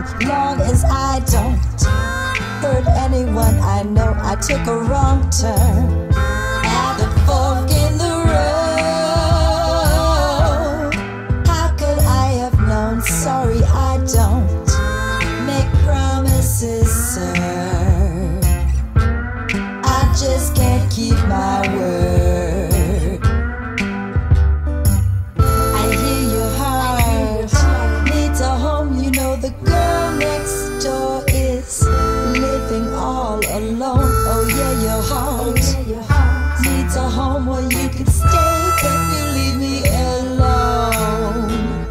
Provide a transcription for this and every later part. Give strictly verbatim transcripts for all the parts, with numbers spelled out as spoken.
long as I don't hurt anyone I know. I took a wrong turn at the fork in the road. How could I have known? Sorry, I don't make promises, sir. I just can't keep my word. I hear your heart needs a home. You know the girl next door is living all alone. Oh yeah, your heart needs a home where you can stay if you leave me alone.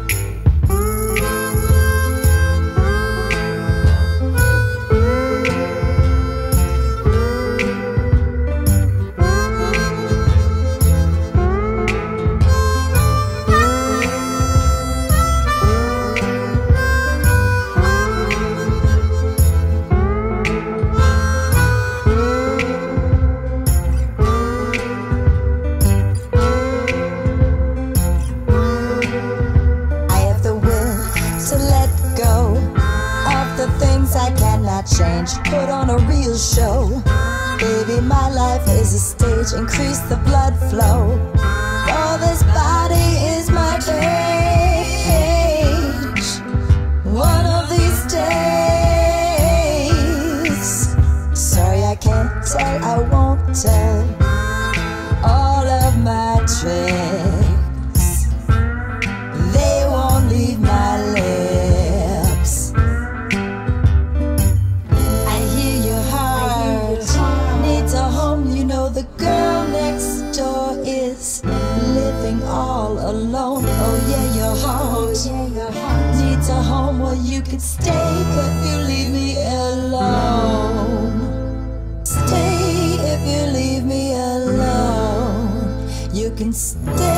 Change, put on a real show. Baby, my life is a stage. Increase the blood flow. Oh, this body is my cage. One of these days. Sorry, I can't tell, I won't tell all of my tricks. They won't leave my lips. The girl next door is living all alone. Oh yeah, your heart needs a home where you can stay, but you leave me alone. Stay if you leave me alone. You can stay.